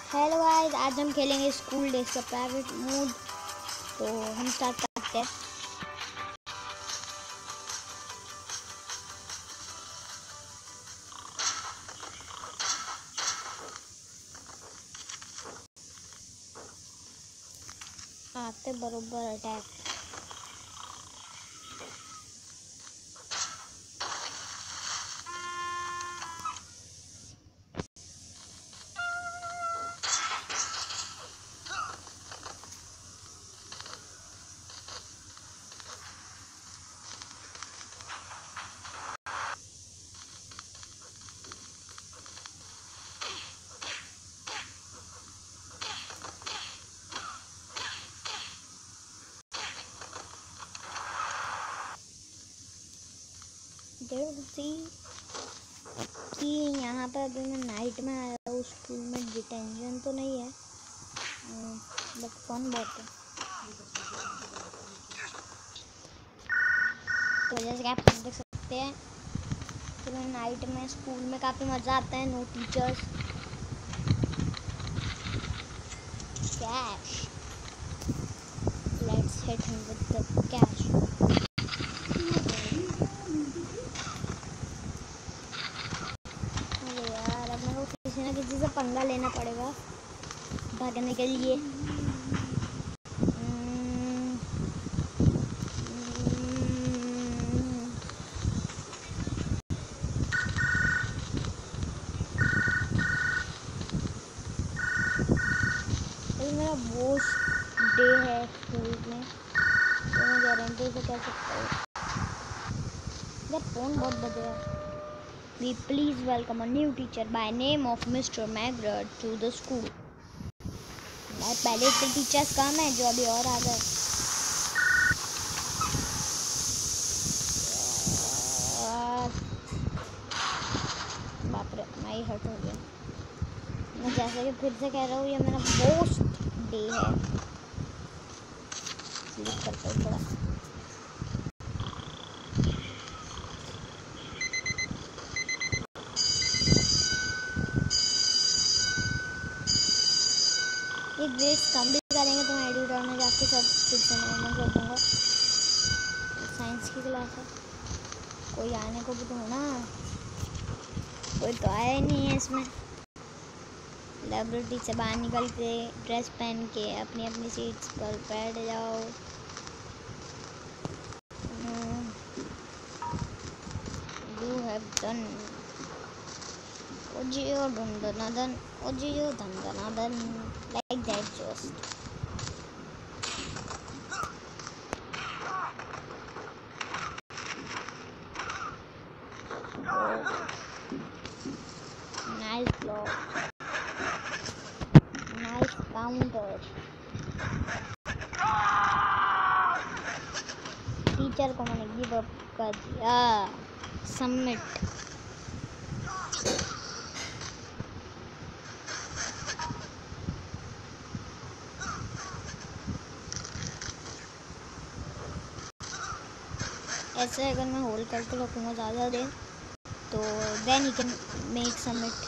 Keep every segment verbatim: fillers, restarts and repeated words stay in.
Hello guys, आज हम खेलेंगे स्कूल डेज का प्राइवेट मोड। तो हम स्टार्ट करते हैं। आते बरोबर अटैक। कि यहाँ पर अभी मैं नाइट में आया हूँ। स्कूल में डिटेंशन तो नहीं है, बट फन बहुत है। तो जैसे कि आप देख सकते हैं कि मैं नाइट में स्कूल में काफ़ी मज़ा आता है। No teachers, cash, let's hit him with the cash. किसी ना किसी से पंगा लेना पड़ेगा भागने के लिए। ये मेरा बोस्ट डे है स्कूल में, तो मैं गारंटी से कह सकता हूँ। यार फोन बहुत बजे है। We please welcome a new teacher by name of Mister Magruder to the school. यार पहले इतने टीचर्स कम है जो अभी और आ गए। बाप रे, मैं ही हर्ट हो गया। मैं जैसे कि फिर से कह रहा हूँ, ये मेरा बोस्ट डे है। स्लीप करता हूँ थोड़ा। ये ग्रेड्स कम भी करेंगे तो मैं एडिटर में जाके सब फिर से नॉर्मल कर दूँगा। साइंस की क्लास है, कोई आने को भी तो होना। कोई तो आया ही नहीं है इसमें। लाइब्रेरी से बाहर निकल के ड्रेस पहन के अपनी अपनी सीट्स पर बैठ जाओ। यू हैव डन ओजियो दंदनादन ओजियो दंदनादन like that just. Nice block, nice counter. Teacher को मैंने गिव अप कर दिया। सबमिट। ऐसे अगर मैं होल्ड करके रखूँगा ज़्यादा देर तो then he can make submit.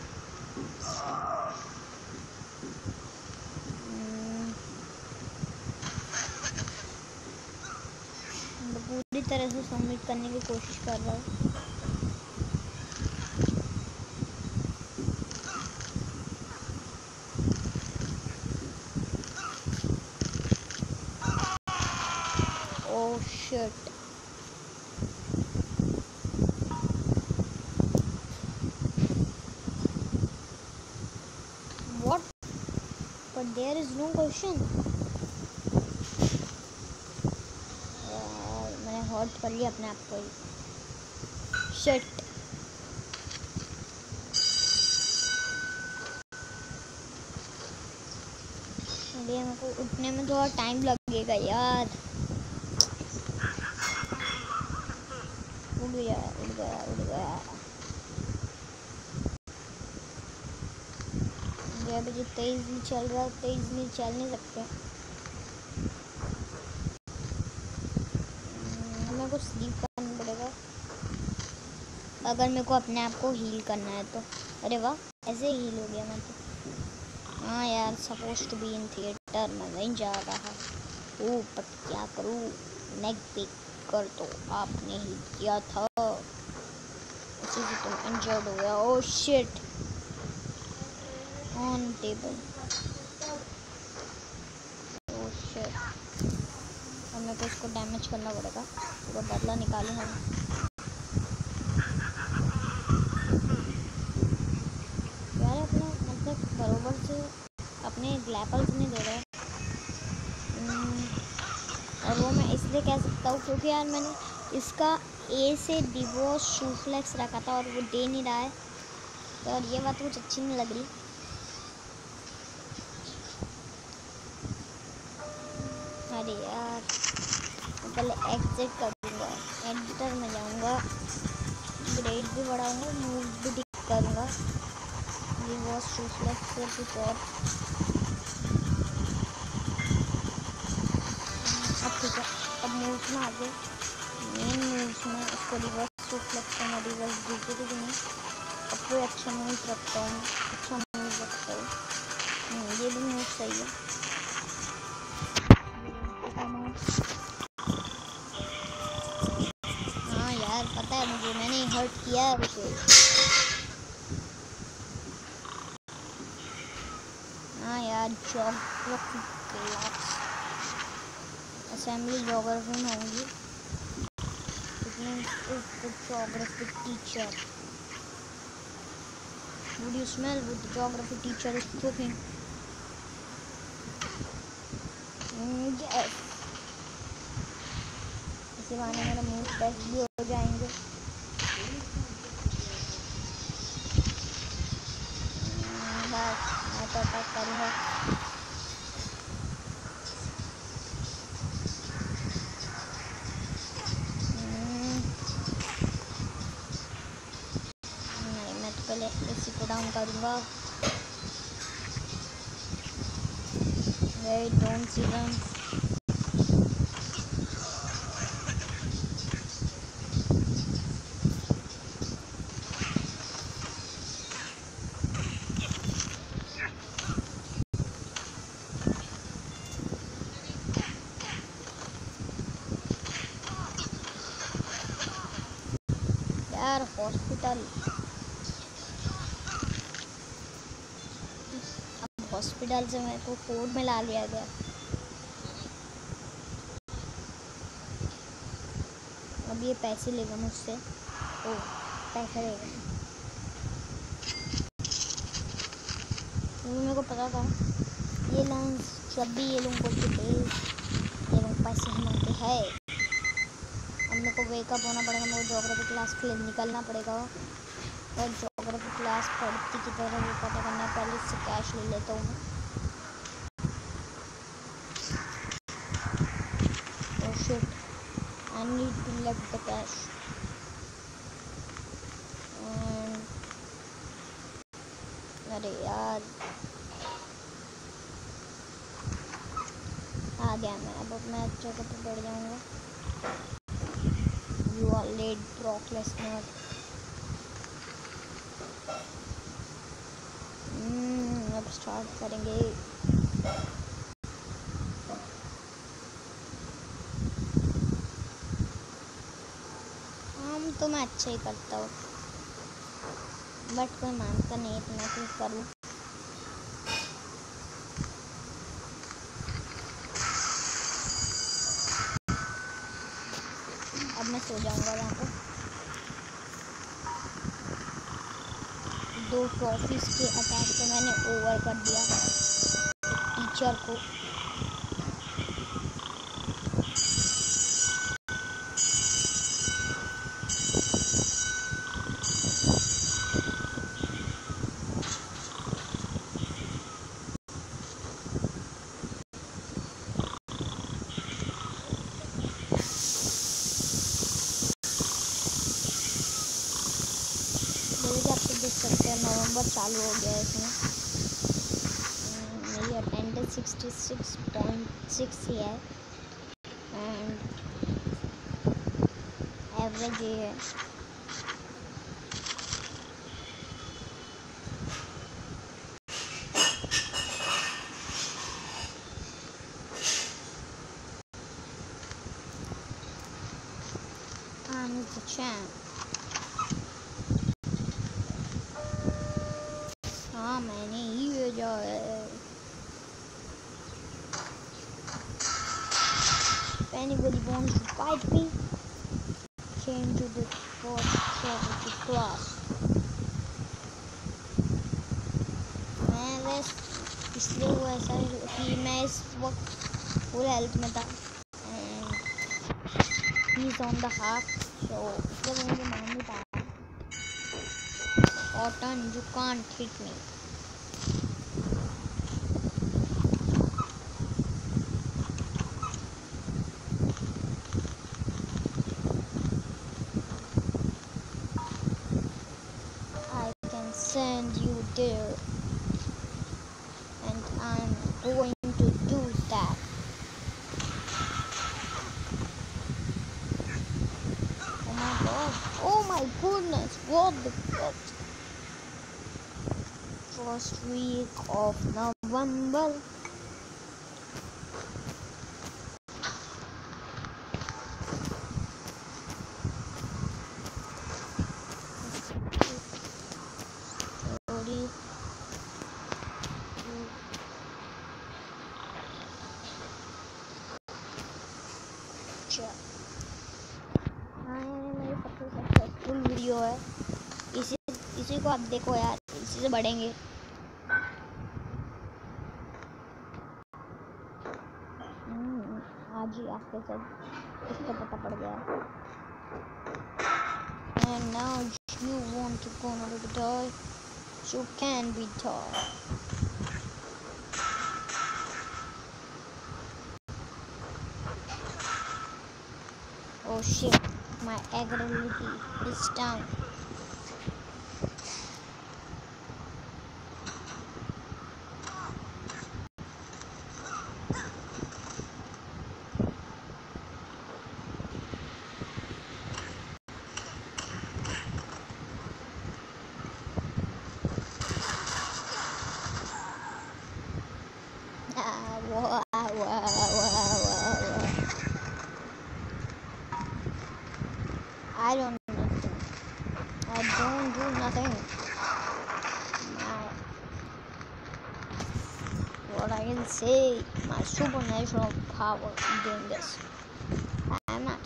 पूरी तरह से सबमिट करने की कोशिश कर रहा हूँ। Oh shit, what? But there is no question. यार मैंने हर्ट कर लिया अपने आप को ही। शिट। ये मेरे को उठने में थोड़ा टाइम लगेगा यार। उड़ गया उड़ गया उड़ गया। अभी जो तेज नहीं चल रहा, तेज नहीं चल नहीं सकते। मेरे को स्लीप करना पड़ेगा अगर मेरे को अपने आप को हील करना है तो। अरे वाह, ऐसे हील हो गया मैं तो। हाँ यार, suppose to be in theatre में नहीं जा रहा। ओ बट क्या करूँ, नेक पिक कर तो आपने ही किया था, उसी से तुम इंजर्ड हो गया। Oh shit, on table. Oh shit, अब मेरे को इसको डैमेज करना पड़ेगा, तो बदला निकालूंगा मैं। यार अपना मतलब बरोबर से अपने ग्लैपल्स नहीं दे रहा, और वो मैं इसलिए कह सकता हूँ क्योंकि यार मैंने इसका ए से डिवोर्स शूफ्लेक्स रखा था और वो दे नहीं रहा है, तो और ये बात कुछ अच्छी नहीं लग रही। अरे यार, मैं पहले एग्जिट कर दूँगा, एडिटर में जाऊँगा, ग्रेड भी बढ़ाऊँगा, मूव भी ठीक करूँगा, डिवोर्स शूफ्लेक्स से कुछ और। अब ठीक है, अब मूव में आगे मेन मूव्स में उसको रिवर्स शूफ्लेक्स करना, रिवर्स जीते भी नहीं। अब कोई अच्छा मूव रखता हूँ, अच्छा मूव रखता हूँ, ये भी मूव सही है। हाँ यार पता है मुझे, मैंने हर्ट किया है उसे। हाँ यार, ज्योग्राफी क्लास असेंबली ज्योग्राफी में होंगी, geography teacher. Would you smell what the geography teacher is cooking? Mm, yes. इसी बहाने मेरा मूड फ्रेश भी हो जाएंगे। बस मैं तो अटैक करूँगा। नहीं, मैं तो पहले इसी को डाउन करूँगा। Wait, don't see them. यार हॉस्पिटल, अब हॉस्पिटल से मेरे को कोर्ट में ला लिया गया। अब ये पैसे लेगा मुझसे। ओ पैसे लेगा, मेरे को पता था ये लोग जब भी ये लोग बोलते थे ये लोग पैसे मांगते हैं। अब मेरे को वेकअप होना पड़ेगा, मेरे को ज्योग्राफी क्लास के लिए निकलना पड़ेगा, और ज्योग्राफी क्लास पढ़ती की तरह वो पता करना। पहले इससे कैश ले लेता हूँ मैं। Oh shit, I need to left the cash. And अरे यार आ गया मैं, अब मैं जगह पे बैठ जाऊँगा। You are late, Brock Lesnar. हम्म अब स्टार्ट करेंगे। हम तो मैं अच्छा ही करता हूँ, बट कोई मानता नहीं, तो मैं क्यों करूँ। अब मैं सो जाऊँगा वहाँ पर। दो ट्रॉफीज के अटैक से मैंने ओवर कर दिया टीचर को। देख सकते हैं नवंबर चालू हो गया है इसमें। मेरी attendance sixty six point six ही है, एंड एवरेज ये है। Anybody wants to fight me? Came to the first charity class. मैं बस इसलिए हुआ ऐसा कि मैं इस वक्त फुल हेल्थ में था and he's on the half, so इसलिए मुझे मार नहीं पाया. Cotton, you can't hit me. Send you there, and I'm going to do that. Oh my god, oh my goodness, what the fuck? First week of November. Successful video है, इसी इसी को आप देखो यार, इसी से बढ़ेंगे. आज ही आपके सब इसका पता पड़ गया. And now you want to go on the toy, you can be toy. Oh shit, my agility is down. Ah, whoa, whoa, whoa, whoa. I don't do nothing. I don't do nothing. My, what I can say, my supernatural power doing this. I'm not.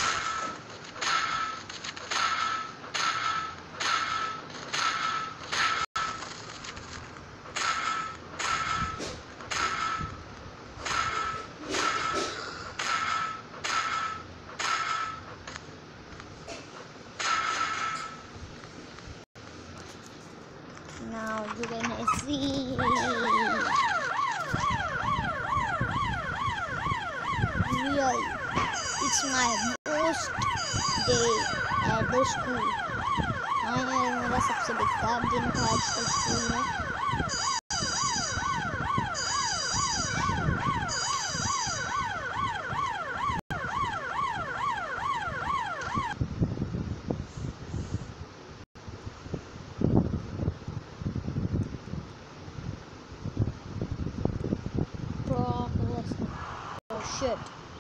Now you're gonna see. Really, it's my most day at the school. हाँ यार, मेरा सबसे बेकार दिन था आज कल school में. Oh shit.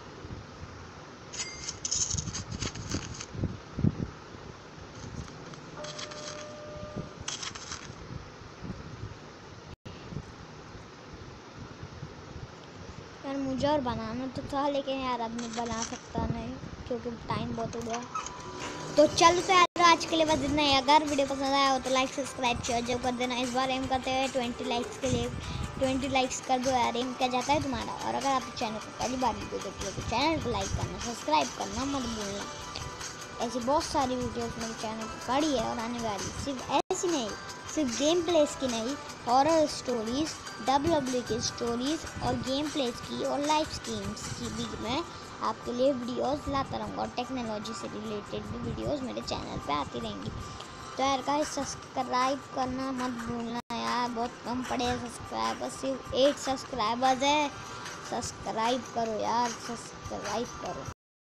यार मुझे और बनाना तो था, लेकिन यार अब मैं बना सकता नहीं क्योंकि टाइम बहुत हो गया. तो चलो तो यार आज के लिए बस इतना ही. अगर वीडियो पसंद आया हो तो लाइक सब्सक्राइब शेयर जरूर कर देना. इस बार एम करते हैं ट्वेंटी लाइक्स के लिए. ट्वेंटी लाइक्स कर दो यार, एम क्या जाता है तुम्हारा. और अगर आप चैनल को पहली बार वीडियो देखते हो तो चैनल को लाइक करना, सब्सक्राइब करना मत भूलना. ऐसी बहुत सारी वीडियोस मेरे चैनल पर पड़ी है और आने वाली. सिर्फ ऐसी नहीं, सिर्फ गेम प्लेस की नहीं, हॉरर स्टोरीज़, डब्ल्यू डब्ल्यू की स्टोरीज़ और गेम प्लेस की और लाइव स्ट्रीम्स की भी मैं आपके लिए वीडियोस लाता रहूँगा. और टेक्नोलॉजी से रिलेटेड भी वीडियोस मेरे चैनल पे आती रहेंगी. तो यार गाइस सब्सक्राइब करना मत भूलना यार, बहुत कम पड़े हैं सब्सक्राइबर, सिर्फ एट सब्सक्राइबर्स है. सब्सक्राइब करो यार, सब्सक्राइब करो.